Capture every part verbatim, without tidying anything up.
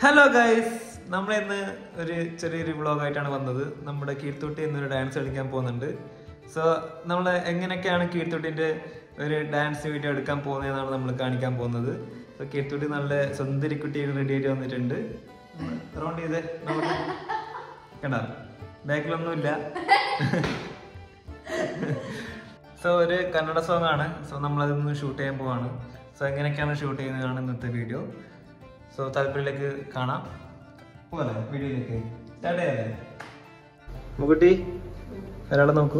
Hello guys, നമ്മളിന്ന് ഒരു ചെറിയൊരു വ്ളോഗായിട്ടാണ് വന്നത്. നമ്മുടെ കീർത്തുട്ടി എന്നൊരു ഡാൻസ് കളിക്കാൻ പോകുന്നുണ്ട്. സോ നമ്മൾ എങ്ങനെയൊക്കെയാണ് കീർത്തുട്ടിൻ്റെ ഒരു ഡാൻസ് വീഡിയോ എടുക്കാൻ പോകുന്നതെന്നാണ് നമ്മൾ കാണിക്കാൻ പോകുന്നത്. സോ കീർത്തുട്ടി നല്ല സുന്ദരി കുട്ടിയൊക്കെ റെഡി ആയിട്ട് വന്നിട്ടുണ്ട്. റൗണ്ട് ചെയ്ത് നമുക്ക് കണ്ട ബാക്കിലൊന്നുമില്ല. സോ ഒരു കന്നഡ സോങ് ആണ്. സോ നമ്മളതൊന്ന് ഷൂട്ട് ചെയ്യാൻ പോവാണ്. സോ എങ്ങനെയൊക്കെയാണ് ഷൂട്ട് ചെയ്യുന്നതാണ് ഇന്നത്തെ വീഡിയോ. സോ താല്പര്യത്തിലേക്ക് കാണാം. പോലെ വീഡിയോയിലേക്ക് സ്റ്റാർട്ട് ചെയ്യാല്ലേ? മുക്കുട്ടി ഒരാളെ നോക്കൂ,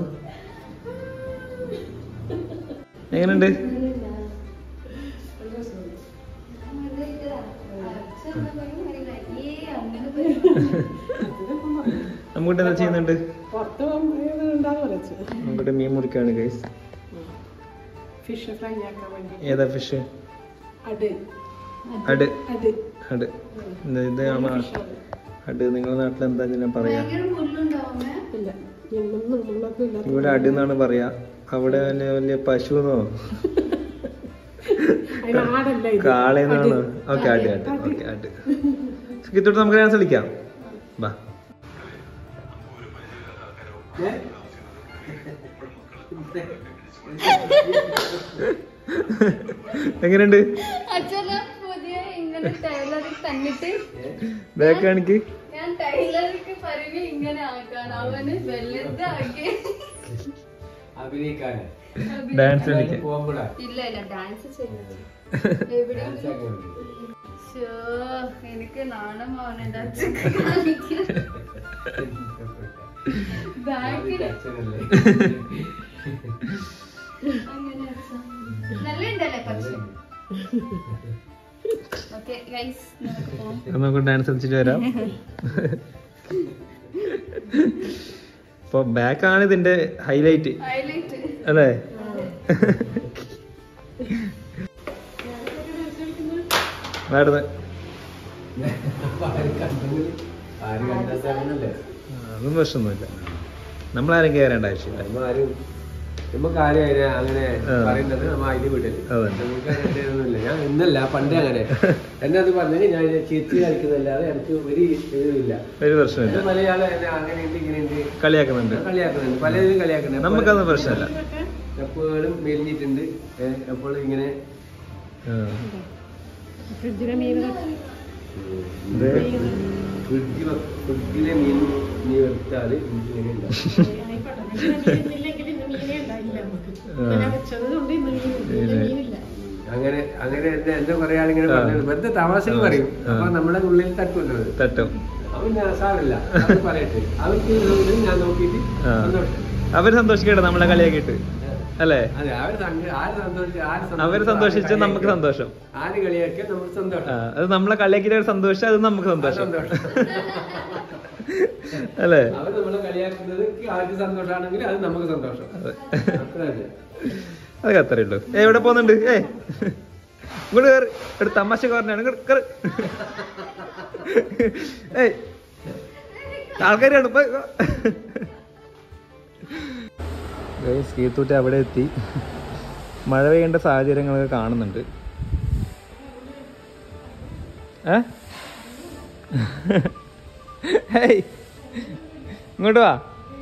എങ്ങനെയുണ്ട്? നമുക്കിട്ട് എന്താ ചെയ്യുന്നുണ്ട്? നമുക്കിട്ട് മീൻ മുറിക്കാണ് ഗൈസ്. ഏതാ ഫിഷ്? അട് അട് ഇതാണ് അട്. നിങ്ങളുടെ നാട്ടിൽ എന്താ ഞാൻ പറയാ? ഇവിടെ അട് എന്നാണ് പറയാ. അവിടെ വലിയ വലിയ പശുന്നോ കാളയെന്നാണോ? ഓക്കെ, അട് അട് ഓക്കെ അട്. ഇത്തോട്ട് നമുക്ക് ഡാൻസ് കളിക്കാം. ബാ. എങ്ങനെയുണ്ട്? ബാക്ക് കാണിക്ക്. ഡാൻസ് എനിക്ക് നാണം പോകണ്ട. നല്ലുണ്ടല്ലേ പക്ഷെ. നമുക്ക് ഡാൻസ് കളിച്ചിട്ട് വരാം. ഇപ്പൊ ബാക്ക് ആണ് ഇതിന്റെ ഹൈലൈറ്റ് അല്ലേ? അതൊന്നും പ്രശ്നമൊന്നുമില്ല. നമ്മളാരും കയറേണ്ട ആവശ്യമില്ല. നമുക്ക് ആരും അങ്ങനെ പറയേണ്ടത് നമ്മ അതിന് വീട്ടിൽ നമുക്കൊന്നുമില്ല. ഞാൻ ഇന്നല്ല പണ്ടേ അങ്ങനെ എന്നെ അത് പറഞ്ഞാൽ ഞാൻ ചേച്ചി കളിക്കുന്നല്ലാതെ എനിക്ക് ഒരു ഇതുമില്ല, ഒരു പ്രശ്നമില്ല. മലയാളം അങ്ങനെ ഉണ്ട് ഇങ്ങനെ ഉണ്ട് കളിയാക്കുന്നുണ്ട് കളിയാക്കുന്നുണ്ട് പലരും കളിയാക്കുന്നുണ്ട്. നമുക്കതൊന്നും പ്രശ്നമില്ല. എപ്പോഴും മെലിഞ്ഞിട്ടുണ്ട്. എപ്പോഴും ഇങ്ങനെ ഫ്രിഡ്ജിലെ മീൻ നീ എടുത്താല് ഇങ്ങനെ ഉണ്ടാവും. അങ്ങനെ അങ്ങനെ എന്റെ കുറെ ആളിങ്ങനെ പറഞ്ഞു, വെറുതെ തമാശക്ക് പറയും. അപ്പൊ നമ്മുടെ ഉള്ളിൽ തട്ടുമല്ലോ, തട്ടും. അവൻ സാറില്ല പറയട്ടെ. അവർക്ക് ഞാൻ നോക്കിയിട്ട് അവര് സന്തോഷിക്കട്ടെ നമ്മളെ കളിയാക്കിയിട്ട് അല്ലേ? അവര് സന്തോഷിച്ച് നമുക്ക് സന്തോഷം. ആര് കളിയാക്കിയാൽ നമുക്ക് സന്തോഷം. അത് നമ്മളെ കളിയാക്കിയിട്ട് ഒരു സന്തോഷം, അത് നമുക്ക് സന്തോഷം അല്ലേ? അവർ നമ്മളെ കളിയാക്കുന്നത് ആർക്ക് സന്തോഷമാണെങ്കിൽ അത് നമുക്ക് സന്തോഷം. അതൊക്കെ അത്രേ ഉള്ളൂ. ഏ എവിടെ പോകുന്നുണ്ട്? ഏ ഇങ്ങോട്ട് കയറി. ഒരു തമാശ പറഞ്ഞാണ്. ഏയ് ആൾക്കാരാണ് ഇപ്പൊ. കീർത്തൂട്ടി അവിടെ എത്തി. മഴ പെയ്യേണ്ട സാഹചര്യങ്ങളൊക്കെ കാണുന്നുണ്ട്. ഏ ഹേയ് ഇങ്ങോട്ട് വാ.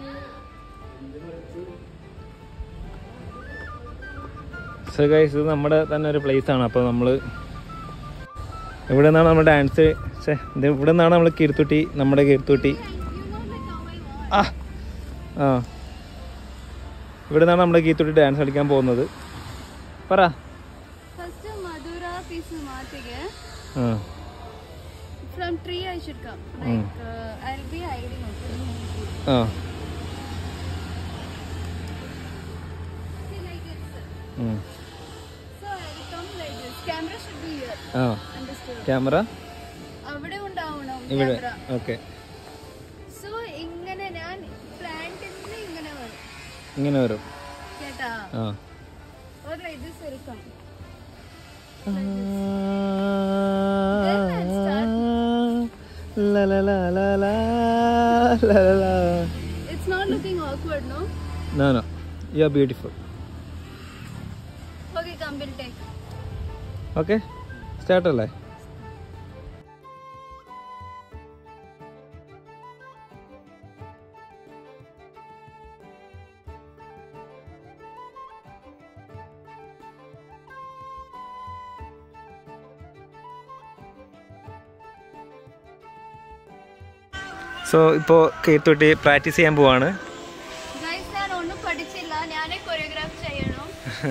സോ ഗൈസ്, ഇത് നമ്മുടെ തന്നെ ഒരു പ്ലേസ് ആണ്. അപ്പോൾ നമ്മൾ ഇവിടെ നിന്നാണ് നമ്മൾ ഡാൻസ് ഇവിടെ നിന്നാണ് നമ്മൾ കീർത്തുട്ടി നമ്മുടെ കീർത്തുട്ടി ആ ആ ഇവിടെ നിന്നാണ് നമ്മുടെ കീർത്തുട്ടി ഡാൻസ് കളിക്കാൻ പോകുന്നത്. പറ. ആ From tree I should come. Like mm. uh, I'll be hiding also. Ah. See like this. Mm. So I'll come like this. Camera should be here. Ah. Understood? Camera? Avade undavana Ivide. camera. Okay. So ingane nan plant inne ingane varum. Ingane varum. Keta. Ah. Or like this will come. La la la la la la la. It's not looking awkward, no? No, no. You're beautiful. Okay, come, we'll take. Okay? Start a lie. So ഇപ്പോൾ Keerthutti practice ചെയ്യാൻ പോവാണ്. ഞാൻ ഒന്നും പഠിച്ചില്ല, ഞാനേ choreograph ചെയ്യണം.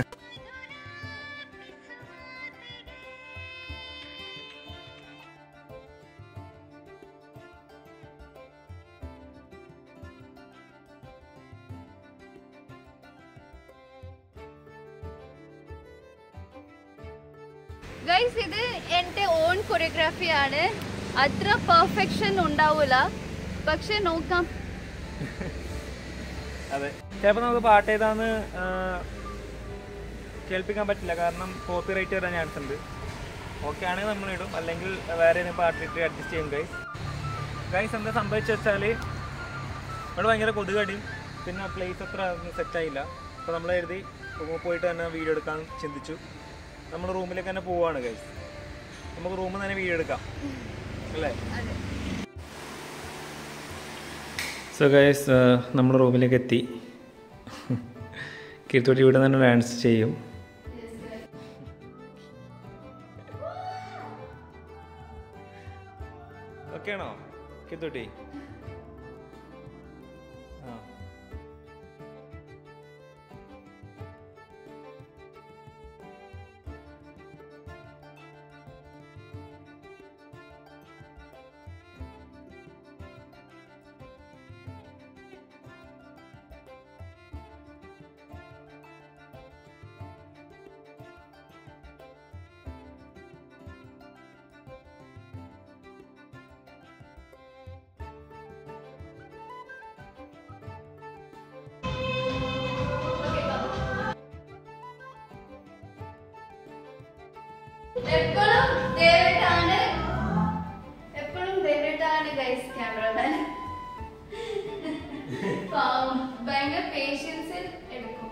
Guys, ഇത് എൻ്റെ ഓൺ കൊറിയോഗ്രാഫിയാണ്. അത്ര പെർഫെക്ഷൻ ഉണ്ടാവൂല, പക്ഷെ നോക്കാം. അതെ, ചിലപ്പോൾ നമുക്ക് പാട്ട് ഏതാന്ന് കേൾപ്പിക്കാൻ പറ്റില്ല, കാരണം കോപ്പി റൈറ്റ് വരാൻ ചാൻസ് ഉണ്ട്. ഓക്കെ ആണെങ്കിൽ നമ്മൾ ഇടും, അല്ലെങ്കിൽ വേറെ ഏതെങ്കിലും പാട്ടിട്ട് അഡ്ജസ്റ്റ് ചെയ്യും. ഗൈസ് ഗൈസ് എന്താ സംഭവിച്ചു വെച്ചാൽ ഇവിടെ ഭയങ്കര കൊതുകടിയും പിന്നെ പ്ലേസ് അത്ര സെറ്റായില്ല. അപ്പോൾ നമ്മൾ എഴുതി റൂമിൽ പോയിട്ട് തന്നെ വീഡിയോ എടുക്കാൻ ചിന്തിച്ചു. നമ്മൾ റൂമിലേക്ക് തന്നെ പോവുകയാണ്. ഗൈസ് നമുക്ക് റൂമിൽ തന്നെ വീഡിയോ എടുക്കാം അല്ലേ? സോ ഗൈസ് നമ്മൾ റൂമിലേക്ക് എത്തി. കീർത്തുട്ടി ഇവിടെ തന്നെ ഡാൻസ് ചെയ്യും. ഓക്കെ ആണോ കീർത്തുട്ടി? ആ എപ്പോഴും ദേവേട്ടാണ് എപ്പോഴും ദേവേട്ടാണ് ഗൈസ് ക്യാമറമാൻ. ഭയങ്കര പേഷ്യൻസിൽ എടുക്കും.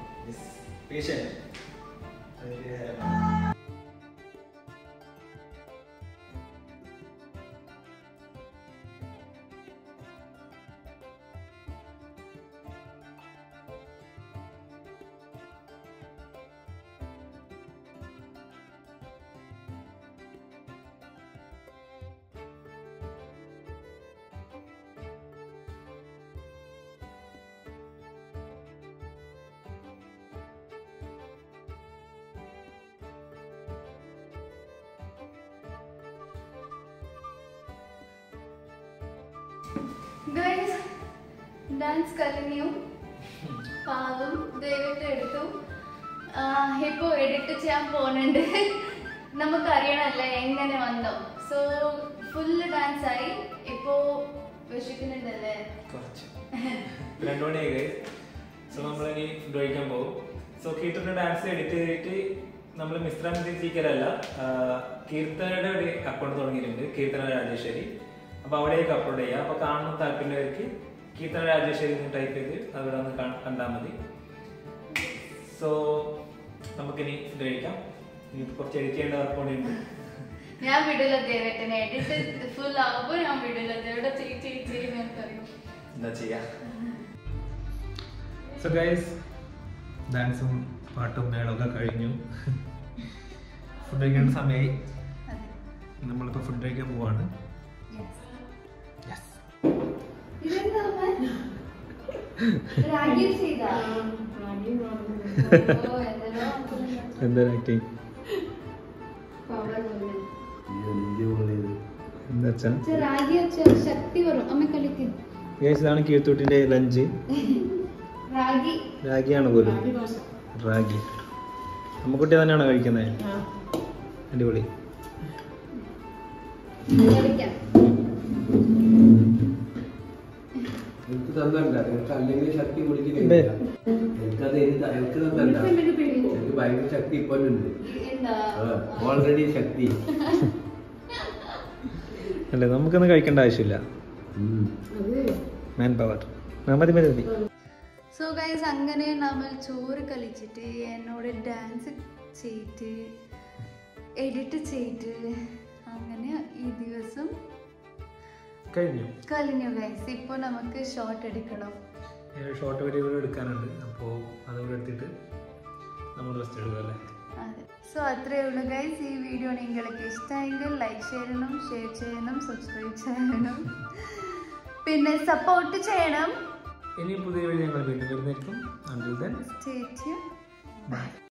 ഗൈസ്, ഡാൻസ് കഴിഞ്ഞു. പാവം ദൈവത്തെ എടുത്തു. ഇപ്പോൾ എഡിറ്റ് ചെയ്യാൻ പോകുന്നുണ്ട്. നമുക്കറിയണമല്ല എങ്ങനെ വന്നോ. സോ ഫുള്ള് ഡാൻസ് ആയി. ഇപ്പോ വിശക്കുന്നുണ്ടല്ലേ? കുറച്ച് രണ്ടു മണിയായി. സോ നമ്മളിനി ഫുഡ് കഴിക്കാൻ പോകും. സോ കീർത്തന ഡാൻസ് എഡിറ്റ് ചെയ്തിട്ട് നമ്മൾ മിശ്രം ചിരിക്കലല്ല, കീർത്തനയുടെ ഒരു അക്കൗണ്ട് തുടങ്ങിയിട്ടുണ്ട്, കീർത്തന രാജേശ്വരി. അപ്പോൾ അവിടേക്ക് അപ്ലോഡ് ചെയ്യാം. അപ്പോൾ കാണുന്ന താല്പര്യമുള്ളവർക്ക് കീർത്തന രാജേശ്വരി ടൈപ്പ് ചെയ്ത് അവിടെ ഒന്ന് കണ്ടാൽ മതി. സോ നമുക്കിനി ഫുഡ് കഴിക്കാം. ഇനി കുറച്ച് എഡിറ്റ് ചെയ്യേണ്ട വർക്കുണ്ട്. ഞാൻ വിടില്ല ദേവേട്ടനെ. എഡിറ്റ് ഫുൾ ആകുമ്പോൾ ഞാൻ വിടില്ല. ദേവയുടെ എന്താ ചെയ്യാ. സോ ഗൈസ്, ഡാൻസും പാട്ടും മേളമൊക്കെ കഴിഞ്ഞു. ഫുഡ് കഴിക്കേണ്ട സമയമായി. നമ്മളിപ്പോൾ ഫുഡ് കഴിക്കാൻ പോവാണ്. എന്താ ആക്ടിങ്? ഇതാണ് കീർത്തുട്ടിന്റെ ലഞ്ച്. റാഗിയാണ് പോലും. റാഗി അമ്മക്കുട്ടി തന്നെയാണോ കഴിക്കുന്നത്? അടിപൊളി. എനിക്ക് തന്നല്ല, എനിക്ക് അല്ലെങ്കിൽ ശക്തി കുടിക്കുന്നില്ല. എനിക്കത് എനിക്ക് തന്നല്ല, എനിക്ക് ഭയങ്കര ശക്തി ഇപ്പോഴുണ്ട്. ഓൾറെഡി ശക്തി അല്ലേ? നമുക്കൊന്നും കഴിക്കേണ്ട ആവശ്യമില്ല. Manpower. മതി മതി മതി. സോ ഗൈസ്, അങ്ങനെ നമ്മൾ ചോറ് കളിച്ചിട്ട് എന്നോട് ഡാൻസ് ചെയ്തിട്ട് എഡിറ്റ് ചെയ്തിട്ട് അങ്ങനെ ഈ ദിവസം കഴിഞ്ഞു കഴിഞ്ഞു ഗൈസ്. ഇപ്പോൾ നമുക്ക് ഷോർട്ട് എടുക്കണം. ഷോർട്ട് വീഡിയോ എടുക്കാനുണ്ട്. അപ്പോൾ അതുകൂടെ എടുത്തിട്ട് നമ്മൾ റെസ്റ്റ് എടുക്കുക അല്ലേ? അതെ. സോ അത്രയേ ഉള്ളൂ ഗൈസ്. ഈ വീഡിയോ നിങ്ങൾക്ക് ഇഷ്ടമെങ്കിൽ ലൈക്ക് ചെയ്യണം, ഷെയർ ചെയ്യണം, സബ്സ്ക്രൈബ് ചെയ്യണം. പിന്നെ സപ്പോർട്ട് ചെയ്യണം. ഇനി പുതിയ വീഡിയോ ഞങ്ങൾ വീണ്ടും വരുന്നതായിരിക്കും. Until then, stay tuned. bye.